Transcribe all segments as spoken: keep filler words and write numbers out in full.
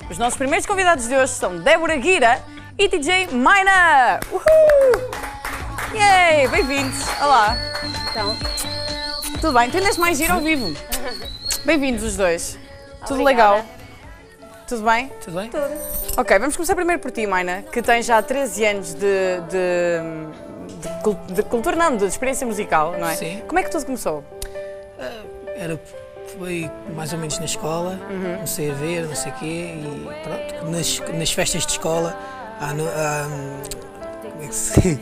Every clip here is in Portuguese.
Os nossos primeiros convidados de hoje são Débora Guira e D J Maina. Uhul! Yay! Bem-vindos! Olá! Então, tudo bem? Tendes mais giro ao vivo? Bem-vindos os dois. Tudo Obrigada. legal? Tudo bem? Tudo bem? Tudo. Ok, vamos começar primeiro por ti, Maina, que tem já treze anos de, de, de, cul- de cultura, não, de experiência musical, não é? Sim. Como é que tudo começou? Era, foi mais ou menos na escola, Uhum. comecei a ver, não sei o quê, e pronto, nas, nas festas de escola, há, no- há, hum, como é que se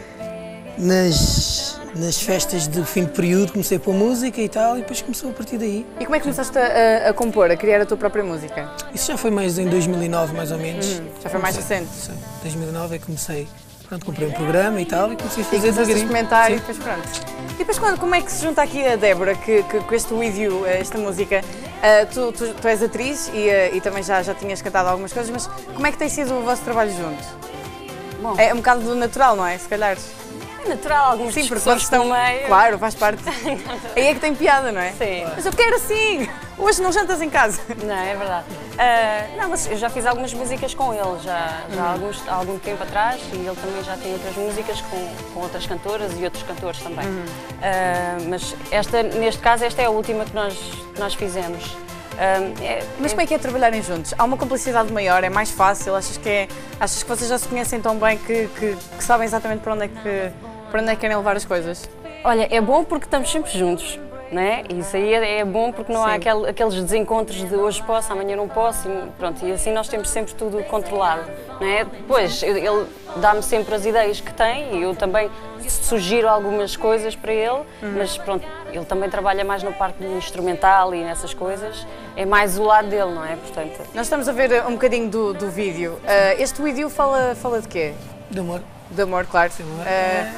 nas, nas festas de fim de período comecei a pôr música e tal, e depois começou a partir daí. E como é que começaste a, a compor, a criar a tua própria música? Isso já foi mais em dois mil e nove, mais ou menos. Uhum, já foi mais Comecei- recente. Sim, dois mil e nove é que comecei, pronto, comprei um programa e tal, e comecei a E fazer começaste a devagarinho. experimentar e Sim. depois pronto. E depois quando, como é que se junta aqui a Débora, que, que com este With You, eh, esta música, eh, tu, tu, tu és atriz e, eh, e também já, já tinhas cantado algumas coisas, mas como é que tem sido o vosso trabalho junto? Bom, É um bocado do natural, não é? Se calhar. é natural, algumas Sim, porque discussões quando estão. no meio. Claro, faz parte. Aí é que tem piada, não é? Sim. Mas eu quero assim! Hoje não jantas em casa. Não, é verdade. Ah, não, mas eu já fiz algumas músicas com ele, já, já há, alguns, há algum tempo atrás, e ele também já tem outras músicas com, com outras cantoras e outros cantores também. Ah, mas esta, neste caso, esta é a última que nós, que nós fizemos. Ah, é- Mas como é que é trabalharem juntos? Há uma complicidade maior, é mais fácil? Achas que, é, achas que vocês já se conhecem tão bem que, que, que sabem exatamente para onde, é que, para onde é que querem levar as coisas? Olha, é bom porque estamos sempre juntos, não é? Isso aí é, é bom porque não há Sim. aquele, aqueles desencontros de hoje posso, amanhã não posso, e pronto, e assim nós temos sempre tudo controlado, não é? Depois, ele ele dá-me sempre as ideias que tem e eu também sugiro algumas coisas para ele, mas pronto, ele também trabalha mais na parte do instrumental e nessas coisas, é mais o lado dele, não é? Portanto, Nós estamos a ver um bocadinho do, do vídeo. Ah, este vídeo fala, fala de quê? De amor. De amor, claro. amor. Ah,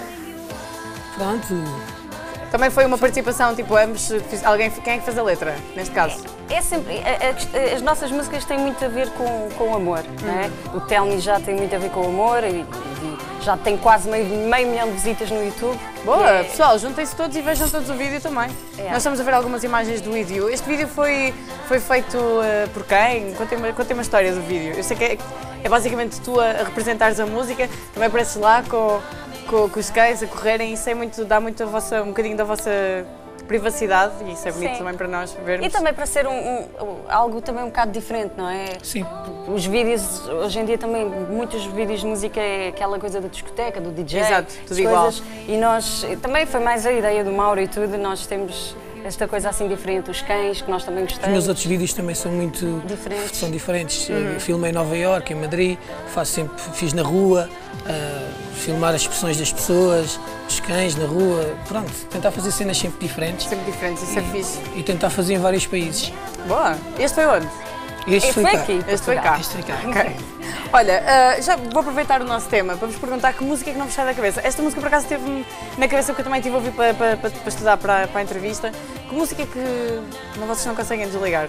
Pronto, também foi uma participação, tipo, ambos, fiz- alguém, quem é que fez a letra, neste caso? é sempre, a- a- as nossas músicas têm muito a ver com, com o amor, não é? O Tell Me já tem muito a ver com o amor e, e já tem quase meio, meio milhão de visitas no YouTube. Boa, É- pessoal, juntem-se todos e vejam todos o vídeo também. É. Nós estamos a ver algumas imagens do vídeo. Este vídeo foi, foi feito eh, por quem? Contem-me contem uma história do vídeo. Eu sei que é, é basicamente tu a, a representares a música, também apareces lá com, com, com os cães a correrem, isso é muito, dá muito a vossa, um bocadinho da vossa privacidade e isso é bonito Sim. também para nós vermos. E também para ser um, um- algo também um bocado diferente, não é? sim. Os vídeos, hoje em dia também, muitos vídeos de música é aquela coisa da discoteca, do D J, Exato, tudo as igual. coisas. E nós, também foi mais a ideia do Mauro e tudo, nós temos esta coisa assim diferente, os cães, que nós também Os gostamos. meus outros vídeos também são muito Diferentes. São diferentes. Uhum. Eu filmei em Nova Iorque, em Madrid, faço sempre, fiz na rua, ah, filmar as expressões das pessoas, os cães na rua, pronto, tentar fazer cenas sempre diferentes Sempre diferentes, isso é fixe. e tentar fazer em vários países. Boa, este foi onde? Este E foi, foi cá. aqui. Este foi cá. Este foi cá. Ok. Olha, ah, já vou aproveitar o nosso tema para vos perguntar que música é que não vos sai da cabeça. Esta música por acaso esteve na cabeça porque eu também tive a ouvir para, para, para, para estudar para, para a entrevista. Que música é que não, vocês não conseguem desligar?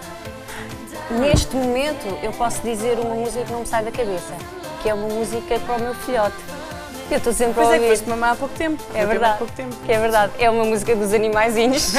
Neste momento, eu posso dizer uma música que não me sai da cabeça, que é uma música para o meu filhote. Eu estou sempre Pois a é, que ouvir. foste mamar há pouco tempo. É Eu tive há verdade, pouco tempo. que é verdade. É uma música dos animaizinhos.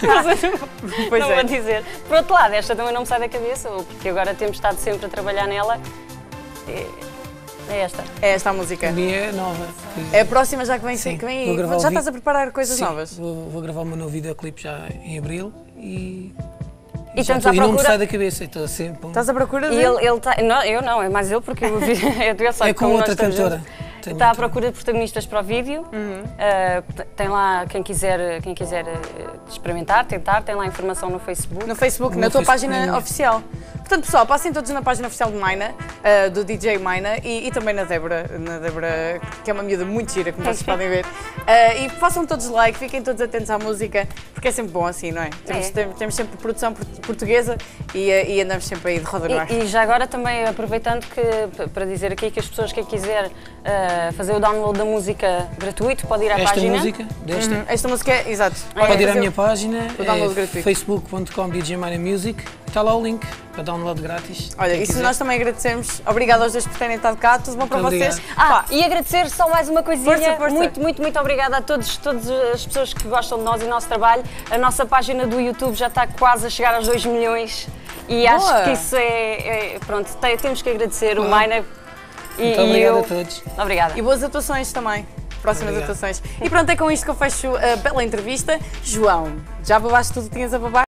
Pois não é. vou dizer. Por outro lado, esta também não me sai da cabeça, ou porque agora temos estado sempre a trabalhar nela. É, é esta. É esta a música. A minha é nova. É a próxima já que vem, Sim, que vem vou aí. gravar o Já vídeo. estás a preparar coisas Sim, novas? Vou, vou gravar o meu novo videoclipe já em abril e. E já estamos estou- à e não me procura- sai da cabeça, estou sempre. Estás à procura de... E ele, ele tá, não, eu não, é mais ele, porque eu, eu, eu só É com como nós outra estamos cantora. juntos. Tenho Está à outra. procura de protagonistas para o vídeo. Uhum. Uh, tem lá, quem quiser, quem quiser uh, experimentar, tentar, tem lá informação no Facebook. No Facebook, No na tua Facebook, página na minha. oficial. Portanto, pessoal, passem todos na página oficial de Maina, uh, do D J Maina e, e também na Débora, na Débora, que é uma miúda muito gira, como vocês podem ver. Uh, e façam todos like, fiquem todos atentos à música, porque é sempre bom assim, não é? Temos, É. tem- temos sempre produção port- portuguesa e, uh, e andamos sempre aí de roda no ar. E, e já agora também aproveitando que, p- para dizer aqui que as pessoas que quiser uh, fazer o download da música gratuito, pode ir à Esta página. música, desta, Uhum. Esta música é, exato. pode ir à fazer- minha página, o download é gratuito. facebook ponto com barra D J Maina Music, está lá o link para download grátis. Olha, quem isso quiser. nós também agradecemos. Obrigada aos dois por terem estado cá, tudo bom para Muito vocês. obrigado. Ah, Pá, e agradecer só mais uma coisinha. Força, força. Muito, muito, muito obrigada a todos, todas as pessoas que gostam de nós e do nosso trabalho. A nossa página do YouTube já está quase a chegar aos dois milhões E Boa. acho que isso é, é pronto, tem, temos que agradecer o Maina. E, Muito e obrigado eu... a todos. Obrigada. E boas atuações também. Próximas Obrigado. atuações. E pronto, é com isto que eu fecho a bela entrevista. João, já babaste tudo que tinhas a babar?